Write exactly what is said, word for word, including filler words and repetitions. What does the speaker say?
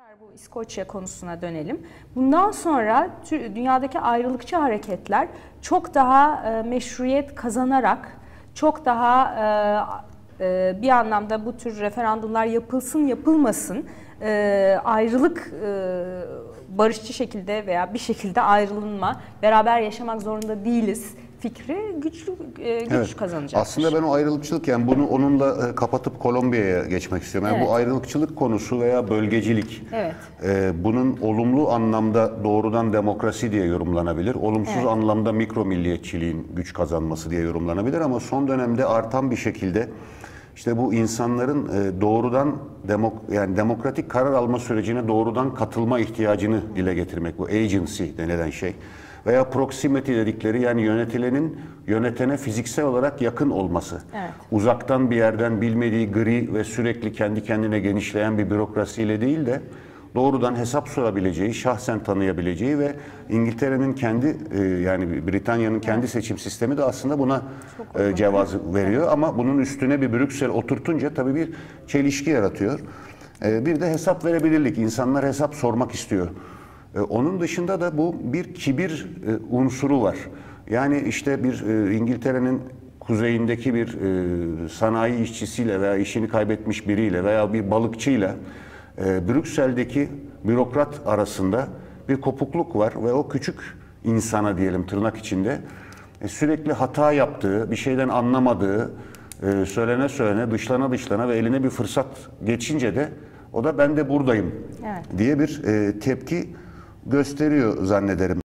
Bu İskoçya konusuna dönelim. Bundan sonra dünyadaki ayrılıkçı hareketler çok daha e, meşruiyet kazanarak, çok daha e, e, bir anlamda bu tür referandumlar yapılsın yapılmasın, e, ayrılık e, barışçı şekilde veya bir şekilde ayrılma, beraber yaşamak zorunda değiliz fikri güçlü e, güç evet. kazanacak. Aslında ben o ayrılıkçılık, yani bunu onunla e, kapatıp Kolombiya'ya geçmek istiyorum. Yani evet. Bu ayrılıkçılık konusu veya bölgecilik, evet. e, bunun olumlu anlamda doğrudan demokrasi diye yorumlanabilir. Olumsuz evet. anlamda mikro milliyetçiliğin güç kazanması diye yorumlanabilir ama son dönemde artan bir şekilde işte bu insanların e, doğrudan demok yani demokratik karar alma sürecine doğrudan katılma ihtiyacını dile getirmek, bu agency denilen şey. Veya proximity dedikleri, yani yönetilenin yönetene fiziksel olarak yakın olması. Evet. Uzaktan bir yerden bilmediği gri ve sürekli kendi kendine genişleyen bir bürokrasiyle değil de doğrudan hesap sorabileceği, şahsen tanıyabileceği ve İngiltere'nin kendi yani Britanya'nın kendi evet. seçim sistemi de aslında buna e, cevaz veriyor. Evet. Ama bunun üstüne bir Brüksel oturtunca tabii bir çelişki yaratıyor. E, bir de hesap verebilirlik. İnsanlar hesap sormak istiyor. Onun dışında da bu bir kibir unsuru var. Yani işte bir İngiltere'nin kuzeyindeki bir sanayi işçisiyle veya işini kaybetmiş biriyle veya bir balıkçıyla Brüksel'deki bürokrat arasında bir kopukluk var ve o küçük insana, diyelim tırnak içinde, sürekli hata yaptığı, bir şeyden anlamadığı, söylene söylene, dışlana dışlana ve eline bir fırsat geçince de o da ben de buradayım evet. diye bir tepki gösteriyor zannederim.